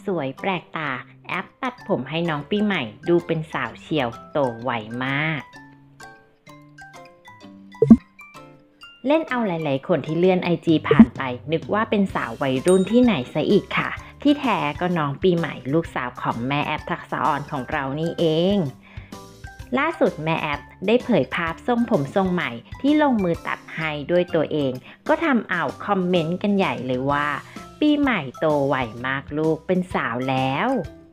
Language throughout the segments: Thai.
สวยแปลกตาแอปตัดผมให้น้องปีใหม่ดูเป็นสาวเฉียวโตไวมากเล่นเอาหลายๆคนที่เลื่อนไอจีผ่านไปนึกว่าเป็นสาววัยรุ่นที่ไหนซะอีกค่ะที่แท้ก็น้องปีใหม่ลูกสาวของแม่แอปทักษะอ่อนของเรานี่เองล่าสุดแม่แอปได้เผยภาพทรงผมทรงใหม่ที่ลงมือตัดให้ด้วยตัวเองก็ทำเอาคอมเมนต์กันใหญ่เลยว่าปีใหม่โตไวมากลูกเป็นสาวแล้ว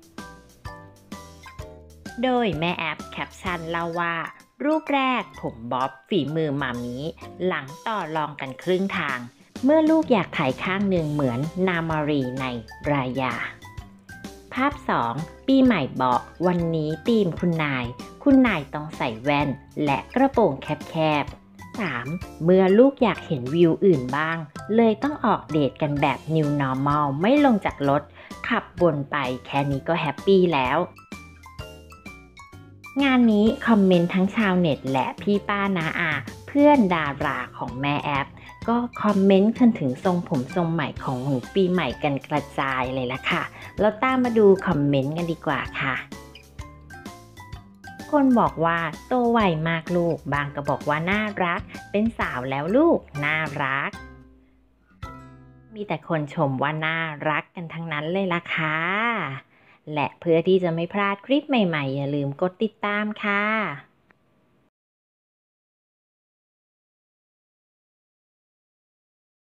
โดยแม่แอปแคปชั่นเล่าว่ารูปแรกผมบ๊อบฝีมือมามีหลังต่อรองกันครึ่งทางเมื่อลูกอยากถ่ายข้างหนึ่งเหมือนนามารีในรายาภาพ 2ปีใหม่บอกวันนี้ธีมคุณนายต้องใส่แว่นและกระโปรงแคบๆ 3เมื่อลูกอยากเห็นวิวอื่นบ้างเลยต้องออกเดทกันแบบ New Normal ไม่ลงจากรถขับวนไปแค่นี้ก็แฮปปี้แล้วงานนี้คอมเมนต์ทั้งชาวเน็ตและพี่ป้าน้าอาเพื่อนดาราของแม่แอปก็คอมเมนต์กันถึงทรงผมทรงใหม่ของหนูปีใหม่กันกระจายเลยละค่ะเราตามมาดูคอมเมนต์กันดีกว่าค่ะคนบอกว่าโตไวมากลูกบางก็บอกว่าน่ารักเป็นสาวแล้วลูกน่ารักมีแต่คนชมว่าน่ารักกันทั้งนั้นเลยล่ะค่ะและเพื่อที่จะไม่พลาดคลิปใหม่ๆอย่าลืมกดติดตามค่ะ